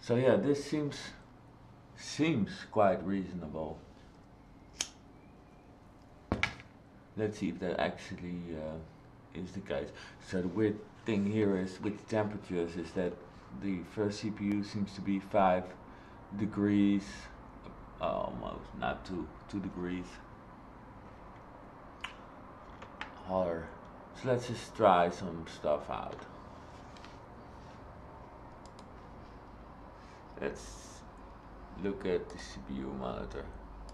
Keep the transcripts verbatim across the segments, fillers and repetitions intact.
So yeah, this seems seems quite reasonable. Let's see if that actually uh, is the case. So the weird thing here is with the temperatures is that the first C P U seems to be five degrees, uh, almost not two two degrees hotter. So let's just try some stuff out. Let's look at the C P U monitor.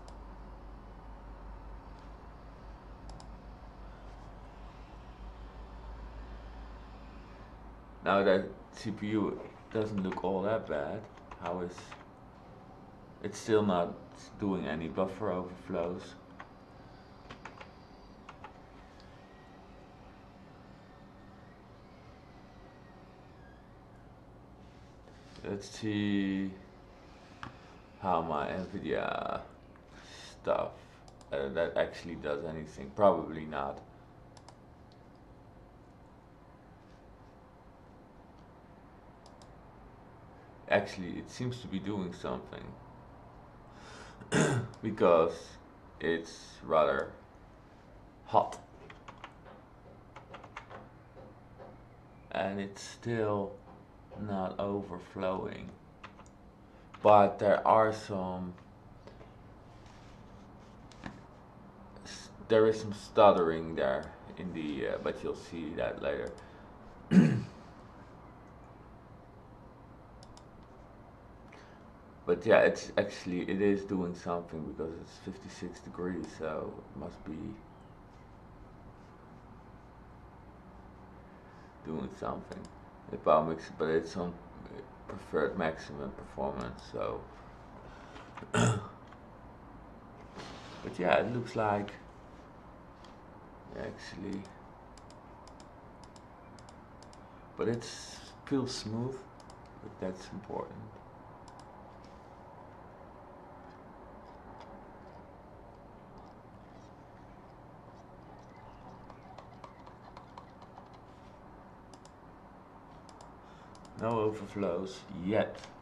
Now that C P U doesn't look all that bad. How is it's still not doing any buffer overflows? Let's see how my NVIDIA stuff uh, that actually does anything. Probably not. Actually, it seems to be doing something because it's rather hot and it's still not overflowing, but there are some there is some stuttering there in the uh, but you'll see that later. But yeah, it's actually it is doing something because it's fifty-six degrees, so it must be doing something. If I mix, but it's on preferred maximum performance, so. But yeah, it looks like actually, but it feels smooth, but that's important. No overflows yet.